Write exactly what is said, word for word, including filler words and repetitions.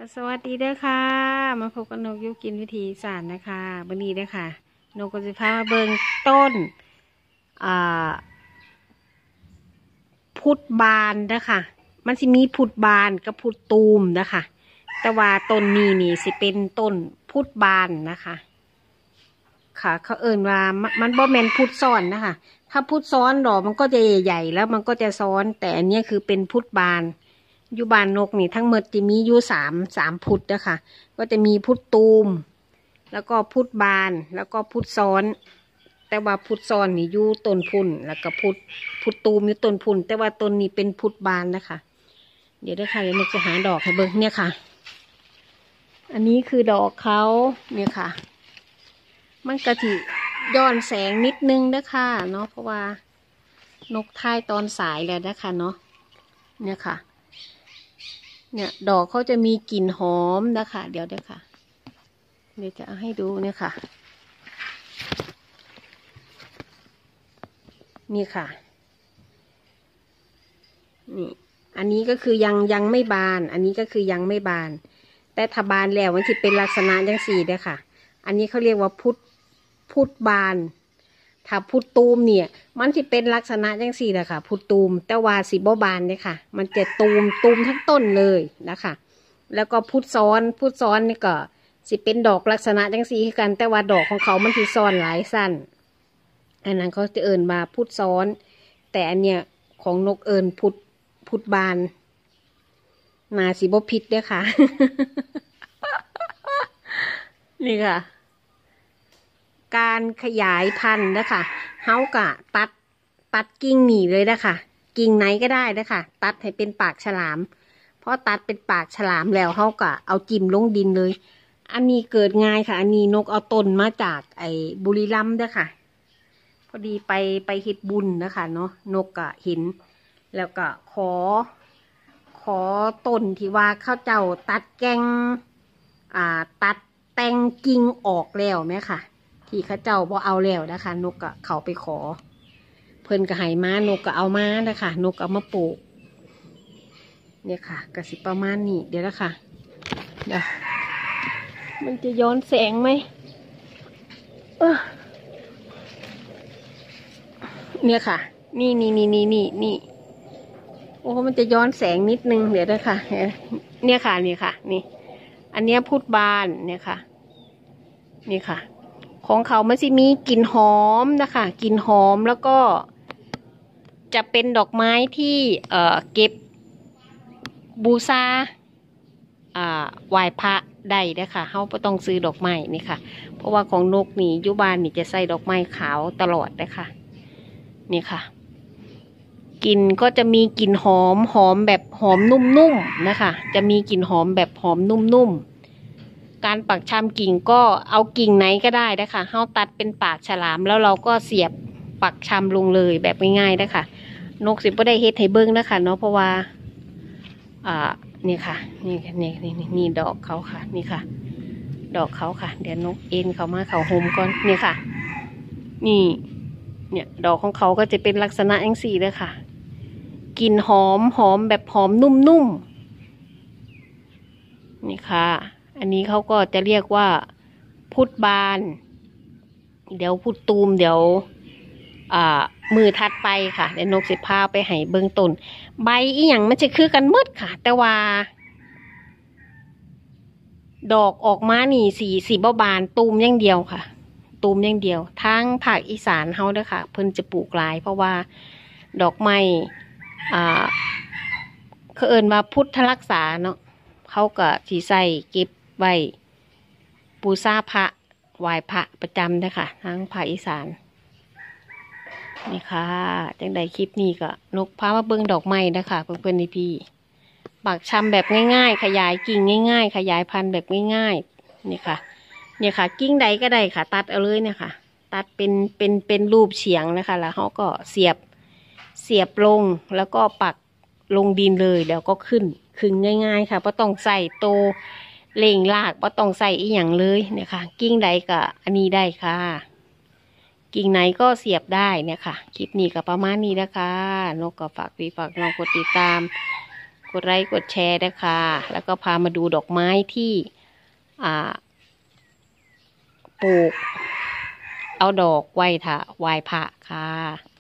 ก็สวัสดีเด้อค่ะมาพบกับนกยุกินวิถีอีสานนะคะวันนี้เด้อค่ะนกก็จะพามาเบิ่งต้นอ่าพุทธบานเด้อค่ะมันสิมีพุทธบานกับพุทธตูมนะคะแต่ว่าต้นนี้นี่สิเป็นต้นพุทธบานนะคะค่ะเขาเอิ่นว่ามันบ่แม่นพุทธซ้อนนะคะถ้าพุทธซ้อนดอกมันก็จะใหญ่ๆแล้วมันก็จะซ้อนแต่อันนี้คือเป็นพุทธบานอยู่บ้านนกนี่ทั้งหมดจะมีอยู่สามสามพุทธนะคะก็จะมีพุทธตูมแล้วก็พุทธบานแล้วก็พุทธซ้อนแต่ว่าพุทธซ้อนนี่อยู่ต้นพุ่นแล้วก็พุทธพุทธตูมอยู่ต้นพุ่นแต่ว่าต้นนี้เป็นพุทธบานนะคะเดี๋ยวได้ค่ะเดี๋ยวนกจะหาดอกให้เบิ่งเนี่ยค่ะอันนี้คือดอกเขาเนี่ยค่ะมันกะทิย้อนแสงนิดนึงนะคะเนาะเพราะว่านกท่ายตอนสายแล้วนะคะเนาะเนี่ยค่ะเนี่ยดอกเขาจะมีกลิ่นหอมนะคะเดี๋ยวเดี๋ยวค่ะเดี๋ยวจะเอาให้ดูเนี่ยค่ะนี่ค่ะนี่อันนี้ก็คือยังยังไม่บานอันนี้ก็คือยังไม่บานแต่ถ้าบานแล้วมันจะเป็นลักษณะจังสี่เด้อค่ะอันนี้เขาเรียกว่าพุทธพุทธบานถ้าพุทธตูมเนี่ยมันจะเป็นลักษณะจังสี่แหละค่ะพุทธตูมแต่ว่าสีบ่บานเนี่ยค่ะมันจะตูมตูมทั้งต้นเลยนะคะแล้วก็พุทธซ้อนพุทธซ้อนนี่ก็สิเป็นดอกลักษณะจังสี่กันแต่ว่าดอกของเขามันสิซ้อนหลายสั้นอันนั้นเขาจะเอิ่นมาพุทธซ้อนแต่อันเนี้ยของนกเอิ่นพุทธพุทธบานนาสีบ่ผิดด้วยค่ะ นี่ค่ะการขยายพันธุ์นะคะเฮากะตัดตัดกิ่งหนีเลยนะคะกิ่งไหนก็ได้นะคะตัดให้เป็นปากฉลามเพราะตัดเป็นปากฉลามแล้วเฮากะเอาจิ้มลงดินเลยอันนี้เกิดง่ายค่ะอันนี้นกเอาต้นมาจากไอ้บุรีรัมย์ด้วยค่ะพอดีไปไปเฮ็ดบุญนะคะเนาะนกกะเห็นแล้วก็ขอขอต้นที่ว่าเข้าเจ้าตัดแกงอ่าตัดแต่งกิ่งออกแล้วไหมค่ะที่ข้าเจ้าบ่เอาแล้วนะคะนกก็เขาไปขอเพิ่นก็ให้มานกก็เอามานะคะนกเอามาปลูกเนี่ยค่ะกระสิประมาณนี้เดี๋ยวนะคะเดี๋ยวมันจะย้อนแสงไหมเนี่ยค่ะนี่นี่นี่นี่นี่นี่โอ้มันจะย้อนแสงนิดนึงเดี๋ยวนะคะเนี่ยค่ะนี่ค่ะนี่อันเนี้ยพุทธบานเนี่ยค่ะนี่ค่ะของเขามันจะมีกลิ่นหอมนะคะกลิ่นหอมแล้วก็จะเป็นดอกไม้ที่เอ่อเก็บบูชาอ่าไหว้พระได้นะคะเขาไม่ต้องซื้อดอกไม้นี่ค่ะเพราะว่าของนกนี่ยุบานนี่จะใส่ดอกไม้ขาวตลอดนะคะนี่ค่ะกลิ่นก็จะมีกลิ่นหอมหอมแบบหอมนุ่มๆนะคะจะมีกลิ่นหอมแบบหอมนุ่มๆการปักชำกิ่งก็เอากิ่งไหนก็ได้นะคะเฮาตัดเป็นปากฉลามแล้วเราก็เสียบปักชำลงเลยแบบง่ายๆนะคะนกสิบ่ได้เฮ็ดให้เบิ่งนะคะเนาะเพราะว่าอ่านี่ค่ะนี่นี่นี่นี่ดอกเขาค่ะนี่ค่ะดอกเขาค่ะเดี๋ยวนกเอ็นเขามาเขาโฮมก่อนนี่ค่ะนี่เนี่ยดอกของเขาก็จะเป็นลักษณะอย่างสี่เลยค่ะกลิ่นหอมหอมแบบหอมนุ่มๆนี่ค่ะอันนี้เขาก็จะเรียกว่าพุทธบานเดี๋ยวพุทธตูมเดี๋ยวอ่ามือถัดไปค่ะเดี๋ยวนกสิพาไปให้เบื้องต้นใบอีหยังมันจะคือกันหมดค่ะแต่ว่าดอกออกมานี่สีสีบ่บานตูมอย่างเดียวค่ะตูมอย่างเดียวทางภาคอีสานเฮาเด้อค่ะเพิ่นจะปลูกหลายเพราะว่าดอกไม้อ่าเขาเอิ้นว่าพุทธรักษาเนาะเขาก็สิใส่เก็บไว้บูชาพระไหว้พระประจำเด้อค่ะทางภาคอีสานนี่ค่ะจังใดคลิปนี้ก็นกพามาเบิ่งดอกไม้นะคะเพื่อนๆพี่ปักชำแบบง่ายๆขยายกิ่งง่ายๆขยายพันธุ์แบบง่ายๆนี่ค่ะเนี่ยค่ะกิ่งใดก็ได้ค่ะตัดเอาเลยเนี่ยค่ะตัดเป็นเป็นเป็นรูปเฉียงนะคะแล้วเขาก็เสียบเสียบลงแล้วก็ปักลงดินเลยแล้วก็ขึ้นขึ้นง่ายๆค่ะเพราะต้องใส่โตเล่งลากเพราะต้องใส่อีหยังเลยเนี่ยค่ะกิ่งใดก็อันนี้ได้ค่ะกิ่งไหนก็เสียบได้เนี่ยค่ะคลิปนี้ก็ประมาณนี้นะคะนกก็ฝากพี่ฝากน้องกดติดตามกดไลค์กดแชร์นะคะแล้วก็พามาดูดอกไม้ที่อ่าปลูกเอาดอกไหว้ถะไหว้พระค่ะ